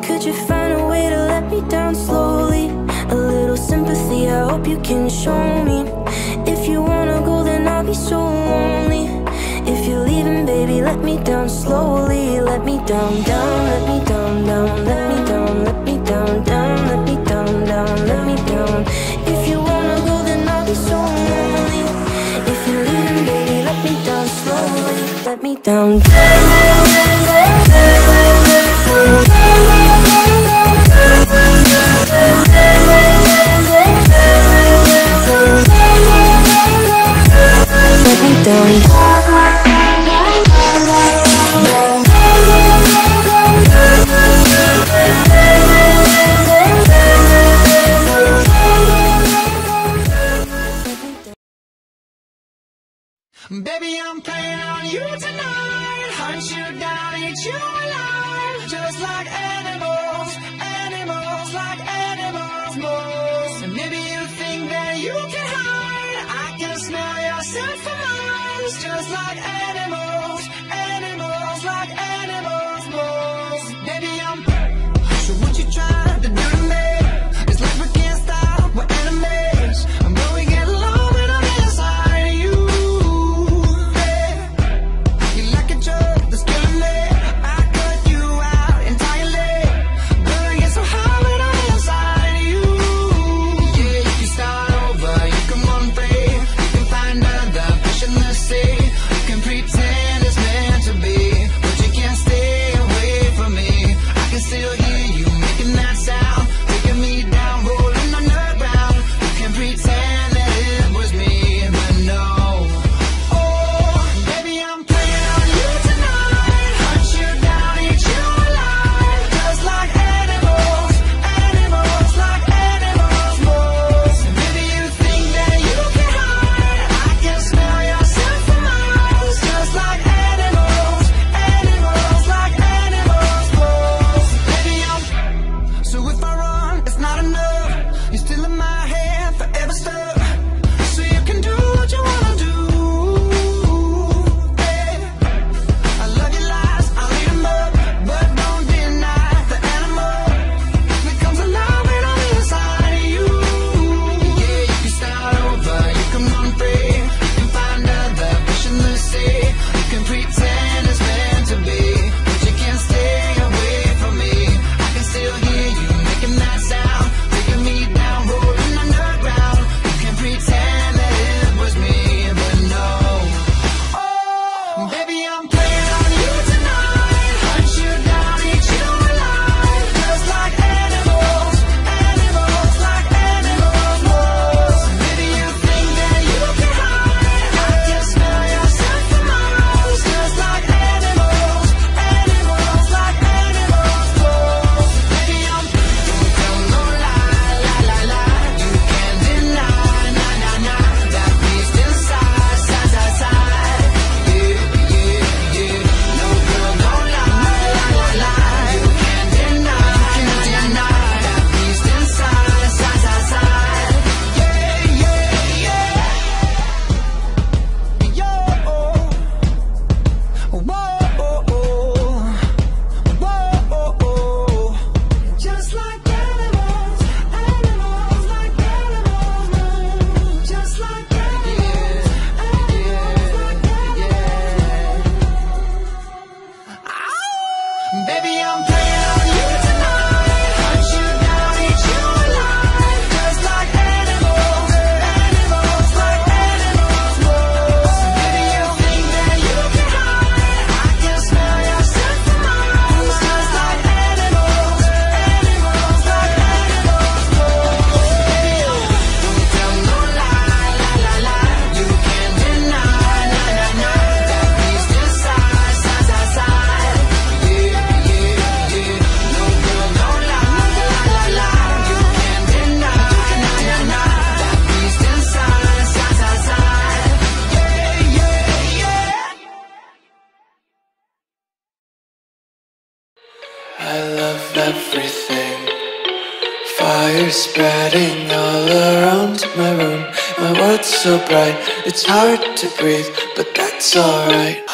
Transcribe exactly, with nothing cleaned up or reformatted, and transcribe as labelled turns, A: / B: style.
A: Could you find a way to let me down slowly? A little sympathy, I hope you can show me. If you wanna go, then I'll be so lonely. If you're leaving, baby, let me down slowly. Let me down, down, let me down, down, let me down, let me down, down, let me down, down, let me down. If you wanna go, then I'll be so lonely. If you're leaving, baby, let me down slowly. Let me down, down. Let me down.
B: Baby, I'm playing on you tonight. Hunt you down, eat you alive. Just like animals, animals, like animals most. And maybe you think that you can hide. I can smell your scent for miles. Just like animals, animals, like animals most. Baby, I'm so what you trying to do to me? It's like we can't stop, we're enemies. And when we get along, when I'm inside you, that's killing me. I cut you out entirely. But I get so high when I'm inside you. Yeah, you can start over, you can run free. You can find another fish in the sea. You can pretend it's meant to be, but you can't stay away from me. I can still hear you making that sound, taking me down, rolling on the ground. You can pretend that it was me, but no. Oh, baby, I'm playing on you tonight. Hunt you down, eat you alive. Just like animals, animals, like animals most. And maybe you think that you can hide. I can smell your scent for miles. Just like animals, animals, like animals most. Baby, I'm so if I run, it's not enough. You're still in my head, forever stuck. So you can do what you wanna do. I love your lies, I'll eat them up, but don't deny the animal that comes alive when I'm inside of you. Yeah, you can start over, you can run free. You can find other fish in the sea. You can pretend it's meant to be, but you can't stay away from me. I can still hear you making that sound, taking me down, rolling underground. You can pretend that it was me, but no. Oh, baby, I'm playing on you tonight. Hunt you down, eat you alive. Just like animals, animals, like animals most. Maybe you think that you can hide. I can smell your scent for miles. Just like animals, animals, like animals most. Baby, I'm don't tell no lie, lie, lie, lie. You can't deny, nah, nah, nah. That beast inside, side, side, side. Yeah, yeah, yeah. No girl, don't lie, lie, lie, lie. You can't deny, can't deny. That beast inside, side, side, side. Yeah, yeah, yeah. Yo, whoa, whoa, whoa. Just like animals, animals, like animals move. Just like animals, animals, like animals. Baby, I'm playing on you tonight. Hunt you down, eat you alive. Just like animals, animals, like animals most. Baby, you think that you can hide. I can smell your scent for miles. Just like animals, animals, like animals most. Baby, don't tell no lie, lie, lie, lie. You can't deny, nah, nah, nah. That beast inside, side, side, side. Yeah, yeah, yeah. No girl, don't lie, lie, lie, lie. You can't deny, nah, nah, nah. That beast inside, side, side, side. Yeah, yeah, yeah.
C: I love everything. Fire spreading all around my room. My world's so bright, it's hard to breathe, but that's alright.